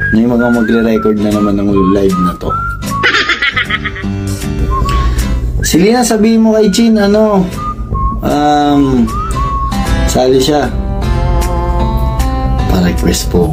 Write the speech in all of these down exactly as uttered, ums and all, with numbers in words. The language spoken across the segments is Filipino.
May mga magre-record na naman ng live na to. Si Lina, sabihin mo kay Chin, ano, um, sali siya. Pa-request po.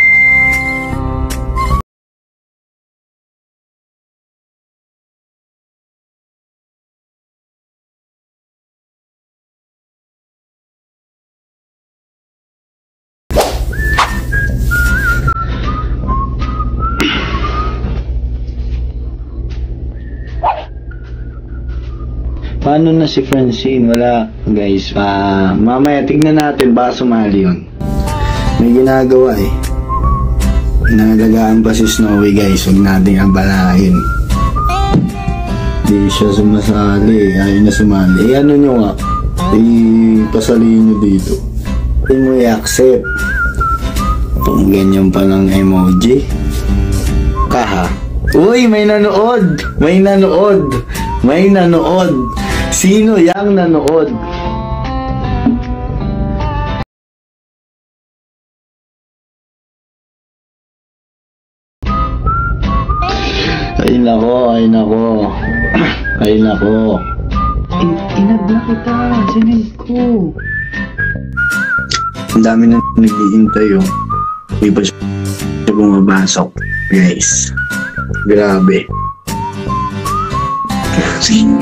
Paano na si Francine? Wala, guys. Uh, mamaya, tignan natin. Baka sumali yun. May ginagawa eh. Nalagaan pa si Snowy, guys. Huwag natin abalahin. Di siya sumasali. Ayaw na sumali. Eh, ano nyo nga? Ipasalihin nyo dito. Hindi mo i-accept. Itong ganyan pa ng emoji. Kaha. Uy, may nanood! May nanood! May nanood! Sino yang nanood? Ay nako, ay nako. Ay nako. Inad na kita, sinend ko. Ang dami na nag-iintay oh. Di ba siya bumabasok, guys? Grabe. Sino?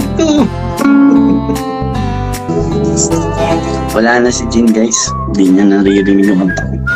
Wala na si Jin, guys. Hindi niya naririnig yung kanta ko.